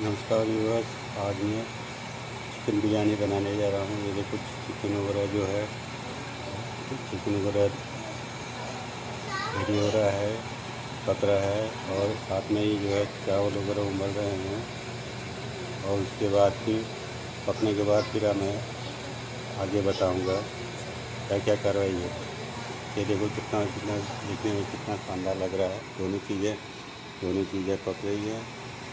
नमस्कार व्यूअर्स, आज मैं चिकन बिरयानी बनाने जा रहा हूँ। ये देखो चिकन वगैरह जो है, चिकन वगैरह रेडी हो रहा है, पक रहा है और साथ में ही जो है चावल वगैरह उबल रहे हैं। और उसके बाद फिर पकने के बाद फिर मैं आगे बताऊँगा क्या क्या कार्रवाई है। ये देखो कितना कितना देखने में कितना शानदार लग रहा है। दोनों चीज़ें पक रही है।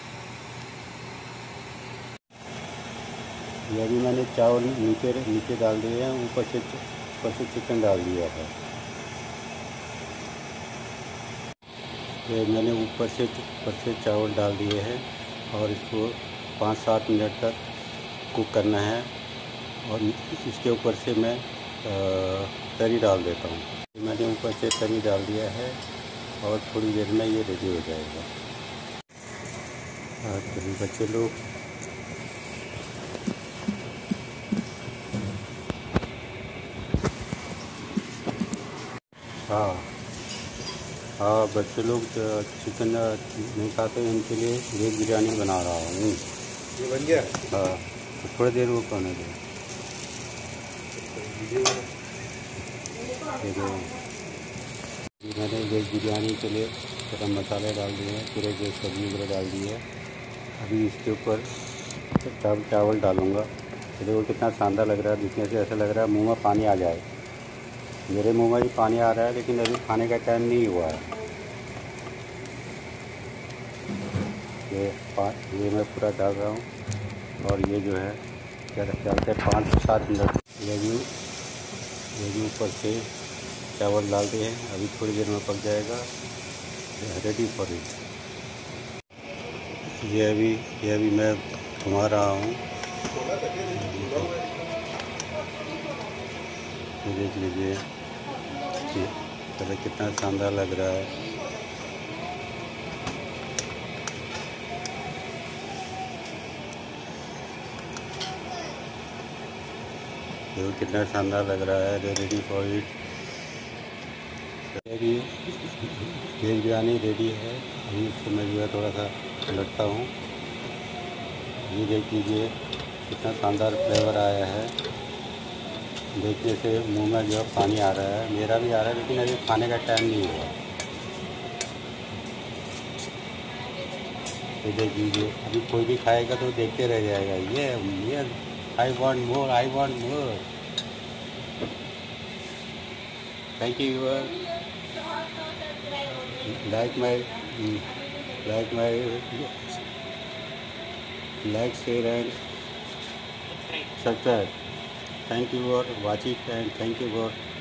ये अभी मैंने चावल नीचे डाल दिए हैं, ऊपर से चिकन डाल दिया है। ये मैंने ऊपर से चावल डाल दिए हैं और इसको 5-7 मिनट तक कुक करना है। और इसके ऊपर से मैं तरी डाल देता हूँ। मैंने ऊपर से तरी डाल दिया है और थोड़ी देर में ये रेडी हो जाएगा। सभी बच्चे लोग हाँ, बच्चे लोग चिकन नहीं खाते, इनके लिए वेज बिरयानी बना रहा हूँ। ये बन गया? हाँ, तो थोड़ी देर वो करने दो। देखो मैंने वेज बिरयानी के लिए गरम मसाले डाल दिए हैं, पूरे जो सब्जी वगैरह डाल दी है। अभी इसके ऊपर चावल डालूँगा। तो देखो कितना शानदार लग रहा है, दिखने से ऐसा लग रहा है मुँह में पानी आ जाए। मेरे मुंह में भी पानी आ रहा है, लेकिन अभी खाने का टाइम नहीं हुआ है। ये मैं पूरा डाल रहा हूँ और ये जो है क्या कहते हैं 5 से 7 मिनट ये भी ऊपर से चावल डाल दिए हैं। अभी थोड़ी देर में पक जाएगा, रेडी फॉर इट। ये अभी मैं घुमा रहा हूँ। ये देख लीजिए कितना शानदार लग रहा है। देखो कितना शानदार लग रहा है। Ready for it. Veg biryani ready है। अभी इसको मैं जो है थोड़ा सा पलटता हूँ। ये देख लीजिए कितना शानदार फ्लेवर आया है। देखने से मुंह में जो है पानी आ रहा है, मेरा भी आ रहा है, लेकिन अभी खाने का टाइम नहीं हुआ। ये देख लीजिए, अभी कोई भी खाएगा तो देखते रह जाएगा। ये I want more. Thank you. like, share and subscribe. Thank you for watching and thank you for